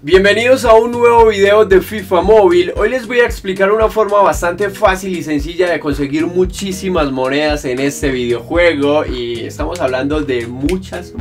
Bienvenidos a un nuevo video de FIFA Móvil. Hoy les voy a explicar una forma bastante fácil y sencilla de conseguir muchísimas monedas en este videojuego. Y estamos hablando de muchas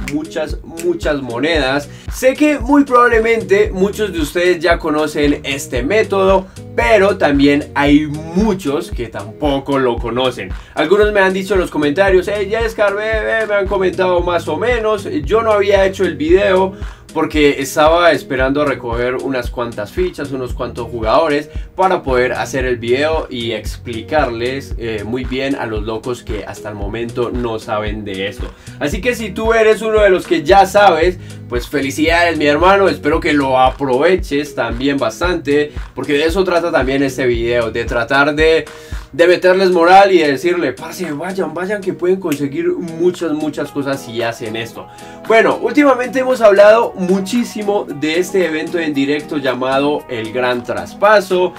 monedas. Sé que muy probablemente muchos de ustedes ya conocen este método, pero también hay muchos que tampoco lo conocen. Algunos me han dicho en los comentarios, ya descargué, me han comentado más o menos. Yo no había hecho el video porque estaba esperando a recoger unas cuantas fichas, unos cuantos jugadores para poder hacer el video y explicarles muy bien a los locos que hasta el momento no saben de esto. Así que si tú eres uno de los que ya sabes, pues felicidades mi hermano, espero que lo aproveches también bastante, porque de eso trata también este video, de tratar de meterles moral y de decirle, parce, vayan que pueden conseguir muchas cosas si hacen esto. Bueno, últimamente hemos hablado muchísimo de este evento en directo llamado el Gran Traspaso,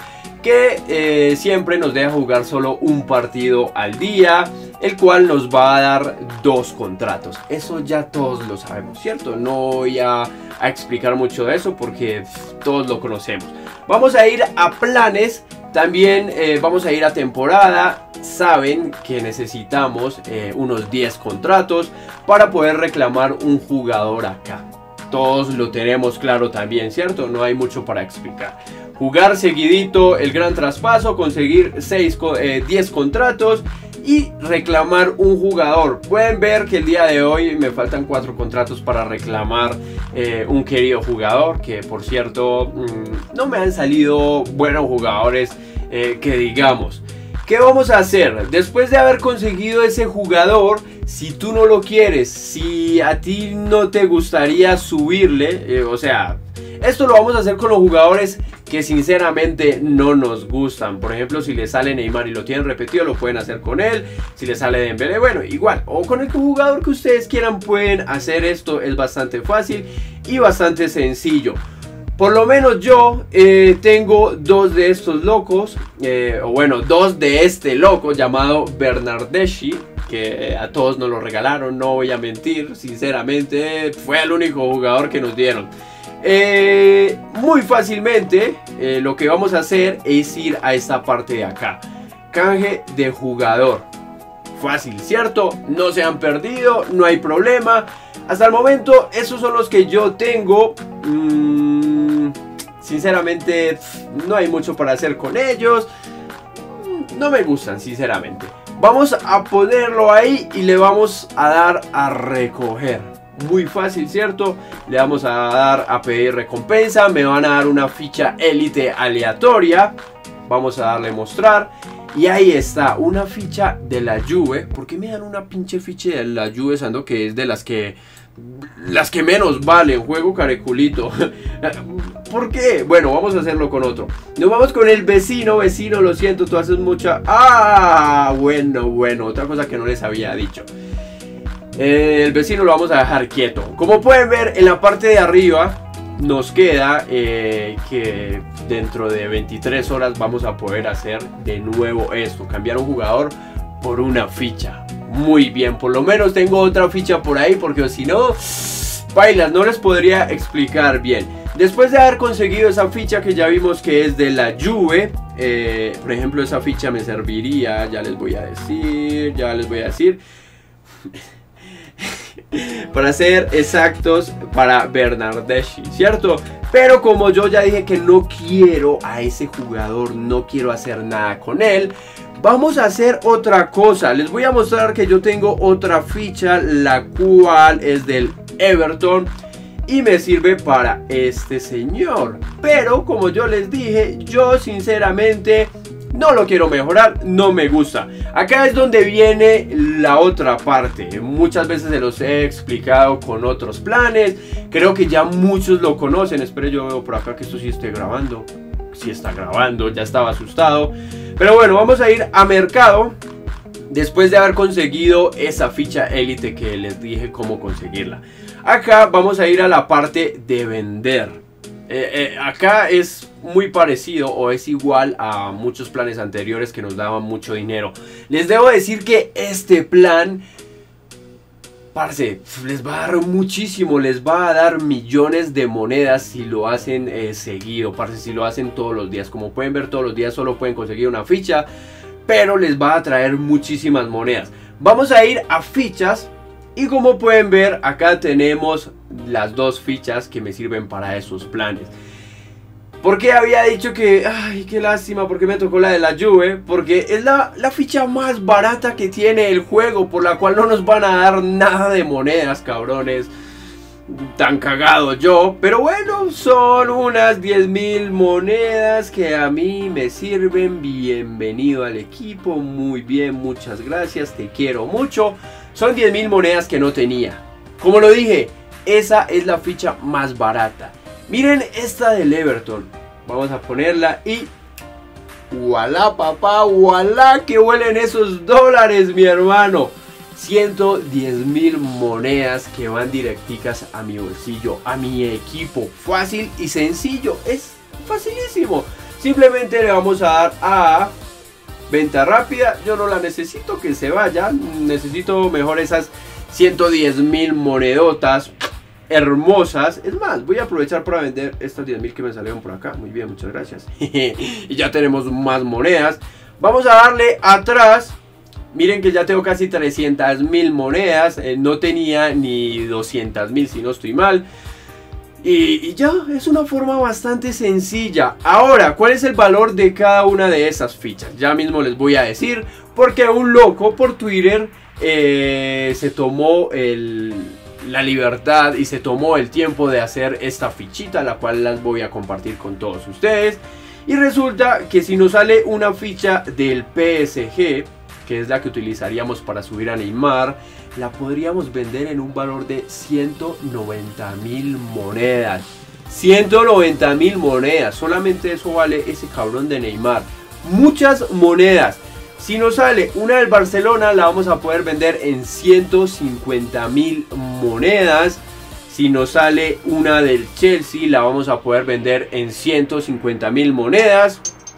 que siempre nos deja jugar solo un partido al día, el cual nos va a dar 2 contratos. Eso ya todos lo sabemos, ¿cierto? No voy a explicar mucho de eso porque todos lo conocemos. Vamos a ir a planes. También vamos a ir a temporada. Saben que necesitamos unos 10 contratos para poder reclamar un jugador acá. Todos lo tenemos claro también, ¿cierto? No hay mucho para explicar. Jugar seguidito el Gran Traspaso, conseguir 10 contratos y reclamar un jugador. Pueden ver que el día de hoy me faltan 4 contratos para reclamar un querido jugador, que por cierto no me han salido buenos jugadores que digamos. ¿Qué vamos a hacer? Después de haber conseguido ese jugador, si tú no lo quieres, si a ti no te gustaría subirle, o sea, esto lo vamos a hacer con los jugadores que sinceramente no nos gustan. Por ejemplo, si le sale Neymar y lo tienen repetido, lo pueden hacer con él. Si le sale Dembélé, bueno, igual. O con el jugador que ustedes quieran pueden hacer esto. Es bastante fácil y bastante sencillo. Por lo menos yo tengo 2 de estos locos, o bueno, 2 de este loco llamado Bernardeschi, que a todos nos lo regalaron, no voy a mentir, sinceramente fue el único jugador que nos dieron. Muy fácilmente lo que vamos a hacer es ir a esta parte de acá, canje de jugador. Fácil, ¿cierto? No se han perdido, no hay problema. Hasta el momento esos son los que yo tengo. Sinceramente no hay mucho para hacer con ellos. No me gustan sinceramente. Vamos a ponerlo ahí y le vamos a dar a recoger. Muy fácil, ¿cierto? Le vamos a dar a pedir recompensa. Me van a dar una ficha élite aleatoria. Vamos a darle mostrar. Y ahí está, una ficha de la Juve. ¿Por qué me dan una pinche ficha de la Juve? Sabiendo que es de las que menos valen. Juego careculito. ¿Por qué? Bueno, vamos a hacerlo con otro. Nos vamos con el vecino. Vecino, lo siento, tú haces mucha... Bueno, otra cosa que no les había dicho. El vecino lo vamos a dejar quieto. Como pueden ver, en la parte de arriba nos queda que dentro de 23 horas vamos a poder hacer de nuevo esto. Cambiar un jugador por una ficha. Muy bien, por lo menos tengo otra ficha por ahí, porque si no, bailas, no les podría explicar bien. Después de haber conseguido esa ficha que ya vimos que es de la Juve, por ejemplo, esa ficha me serviría, ya les voy a decir, para ser exactos, para Bernardeschi, ¿cierto? Pero como yo ya dije que no quiero a ese jugador, no quiero hacer nada con él, vamos a hacer otra cosa. Les voy a mostrar que yo tengo otra ficha, la cual es del Everton y me sirve para este señor. Pero como yo les dije, yo sinceramente no lo quiero mejorar, no me gusta. Acá es donde viene la otra parte. Muchas veces se los he explicado con otros planes. Creo que ya muchos lo conocen. Espero, yo veo por acá que esto sí esté grabando. Sí está grabando, ya estaba asustado. Pero bueno, vamos a ir a mercado. Después de haber conseguido esa ficha élite que les dije cómo conseguirla. Acá vamos a ir a la parte de vender. Acá es muy parecido o es igual a muchos planes anteriores que nos daban mucho dinero. Les debo decir que este plan parce, les va a dar muchísimo, les va a dar millones de monedas si lo hacen seguido, parce, si lo hacen todos los días. Como pueden ver, todos los días solo pueden conseguir una ficha, pero les va a traer muchísimas monedas. Vamos a ir a fichas y como pueden ver, acá tenemos las dos fichas que me sirven para esos planes. ¿Por qué había dicho que, ay, qué lástima, porque me tocó la de la Juve? Porque es la ficha más barata que tiene el juego, por la cual no nos van a dar nada de monedas, cabrones. Tan cagado yo, pero bueno, son unas 10.000 monedas que a mí me sirven. Bienvenido al equipo, muy bien, muchas gracias, te quiero mucho. Son 10.000 monedas que no tenía. Como lo dije, esa es la ficha más barata. Miren esta del Everton. Vamos a ponerla y... ¡Voilá, papá! ¡Voilá! ¡Que huelen esos dólares, mi hermano! 110.000 monedas que van directicas a mi bolsillo, a mi equipo. Fácil y sencillo. Es facilísimo. Simplemente le vamos a dar a... venta rápida. Yo no la necesito, que se vaya. Necesito mejor esas 110.000 monedotas hermosas. Es más, voy a aprovechar para vender estas 10.000 que me salieron por acá. Muy bien, muchas gracias. Y ya tenemos más monedas. Vamos a darle atrás. Miren que ya tengo casi 300.000 monedas. No tenía ni 200.000 si no estoy mal. Y ya, es una forma bastante sencilla. Ahora, ¿cuál es el valor de cada una de esas fichas? Ya mismo les voy a decir. Porque un loco por Twitter se tomó la libertad y se tomó el tiempo de hacer esta fichita, la cual las voy a compartir con todos ustedes. Y resulta que si nos sale una ficha del PSG, que es la que utilizaríamos para subir a Neymar, la podríamos vender en un valor de 190.000 monedas. 190.000 monedas, solamente eso vale ese cabrón de Neymar. Muchas monedas. Si nos sale una del Barcelona, la vamos a poder vender en 150.000 monedas. Si nos sale una del Chelsea, la vamos a poder vender en 150.000 monedas.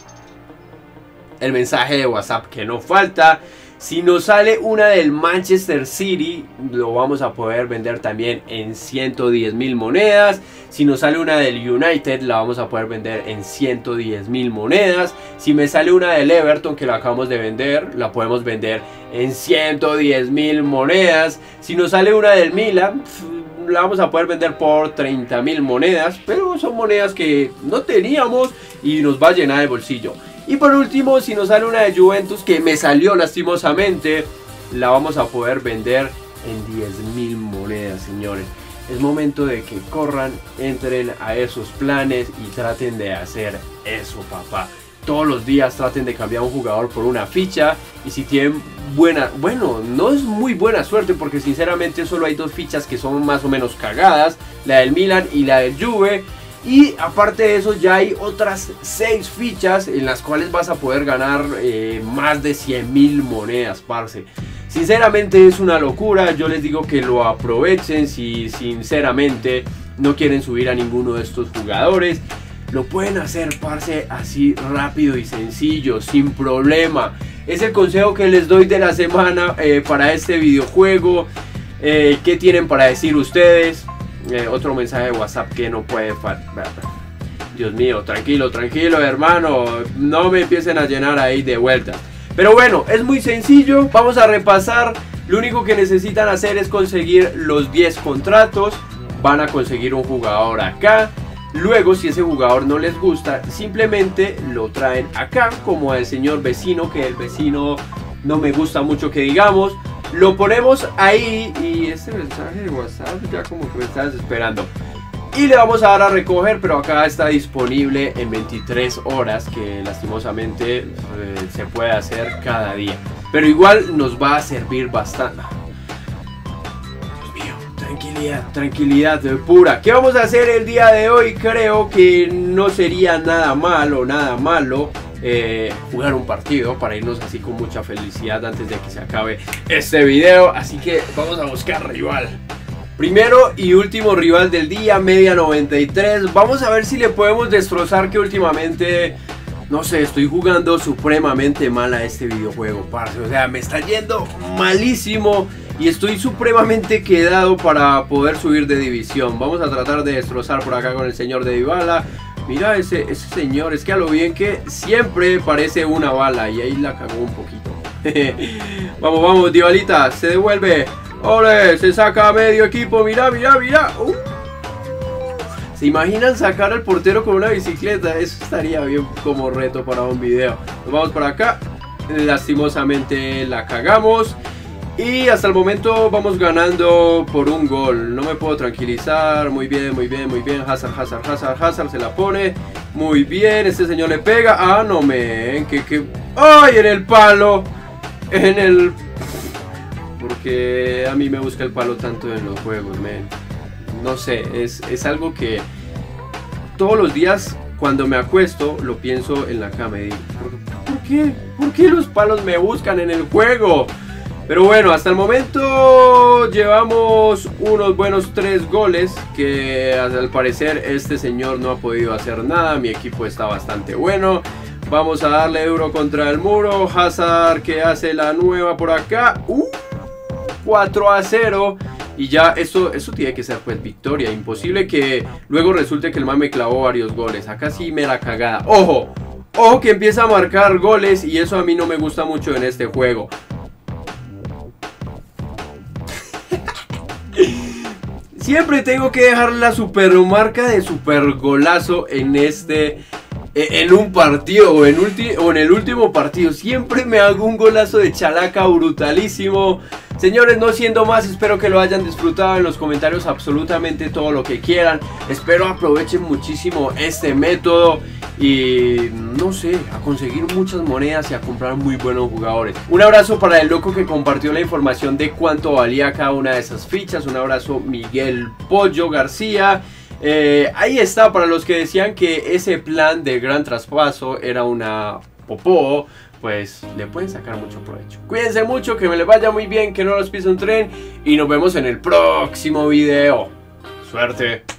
El mensaje de WhatsApp que no falta. Si nos sale una del Manchester City, lo vamos a poder vender también en 110.000 monedas. Si nos sale una del United, la vamos a poder vender en 110.000 monedas. Si me sale una del Everton, que la acabamos de vender, la podemos vender en 110.000 monedas. Si nos sale una del Milan, la vamos a poder vender por 30.000 monedas. Pero son monedas que no teníamos y nos va a llenar el bolsillo. Y por último, si nos sale una de Juventus, que me salió lastimosamente, la vamos a poder vender en 10.000 monedas, señores. Es momento de que corran, entren a esos planes y traten de hacer eso, papá. Todos los días traten de cambiar un jugador por una ficha. Y si tienen bueno, no es muy buena suerte, porque sinceramente solo hay dos fichas que son más o menos cagadas. La del Milan y la del Juve. Y aparte de eso ya hay otras 6 fichas en las cuales vas a poder ganar más de 100.000 monedas, parce. Sinceramente es una locura, yo les digo que lo aprovechen. Si sinceramente no quieren subir a ninguno de estos jugadores, lo pueden hacer, parce, así rápido y sencillo, sin problema. Es el consejo que les doy de la semana para este videojuego. ¿Qué tienen para decir ustedes? Otro mensaje de WhatsApp que no puede faltar. Dios mío, tranquilo, hermano. No me empiecen a llenar ahí de vueltas. Pero bueno, es muy sencillo. Vamos a repasar. Lo único que necesitan hacer es conseguir los 10 contratos. Van a conseguir un jugador acá. Luego, si ese jugador no les gusta, simplemente lo traen acá, como al señor vecino, que el vecino no me gusta mucho que digamos. Lo ponemos ahí y este mensaje de WhatsApp ya como que me está desesperando. Y le vamos a dar a recoger, pero acá está disponible en 23 horas, que lastimosamente se puede hacer cada día. Pero igual nos va a servir bastante. Dios mío, tranquilidad pura. ¿Qué vamos a hacer el día de hoy? Creo que no sería nada malo, jugar un partido para irnos así con mucha felicidad antes de que se acabe este video. Así que vamos a buscar rival. Primero y último rival del día, media 93. Vamos a ver si le podemos destrozar, que últimamente, no sé, estoy jugando supremamente mal a este videojuego, parce. O sea, me está yendo malísimo. y estoy supremamente quedado para poder subir de división. Vamos a tratar de destrozar por acá con el señor de Dybala. Mira ese señor, es que a lo bien que siempre parece una bala y ahí la cagó un poquito. Vamos, vamos, Dybalita, se devuelve. ¡Ole! Se saca a medio equipo, mira, mira, mira. ¿Se imaginan sacar al portero con una bicicleta? Eso estaría bien como reto para un video. Nos vamos por acá. Lastimosamente la cagamos. Y hasta el momento vamos ganando por un gol. No me puedo tranquilizar. Muy bien, muy bien, muy bien. Hazard se la pone. Muy bien, este señor le pega. Ah, no, men. ¡Ay! En el palo. En el... Porque a mí me busca el palo tanto en los juegos, men. No sé, es algo que todos los días cuando me acuesto lo pienso en la cama y digo, ¿por qué los palos me buscan en el juego? Pero bueno, hasta el momento llevamos unos buenos 3 goles que al parecer este señor no ha podido hacer nada. Mi equipo está bastante bueno. Vamos a darle duro contra el muro. Hazard que hace la nueva por acá. 4-0. Y ya eso tiene que ser pues victoria. Imposible que luego resulte que el man me clavó varios goles. Acá sí me la cagada. ¡Ojo! Ojo que empieza a marcar goles y eso a mí no me gusta mucho en este juego. Siempre tengo que dejar la supermarca de super golazo en un partido o en el último partido. Siempre me hago un golazo de chalaca brutalísimo. Señores, no siendo más, espero que lo hayan disfrutado. En los comentarios absolutamente todo lo que quieran. Espero aprovechen muchísimo este método y no sé, a conseguir muchas monedas y a comprar muy buenos jugadores. Un abrazo para el loco que compartió la información de cuánto valía cada una de esas fichas. Un abrazo Miguel Pollo García. Ahí está, para los que decían que ese plan de gran traspaso era una popó, pues le pueden sacar mucho provecho. Cuídense mucho, que me les vaya muy bien, que no los pise un tren y nos vemos en el próximo video. Suerte.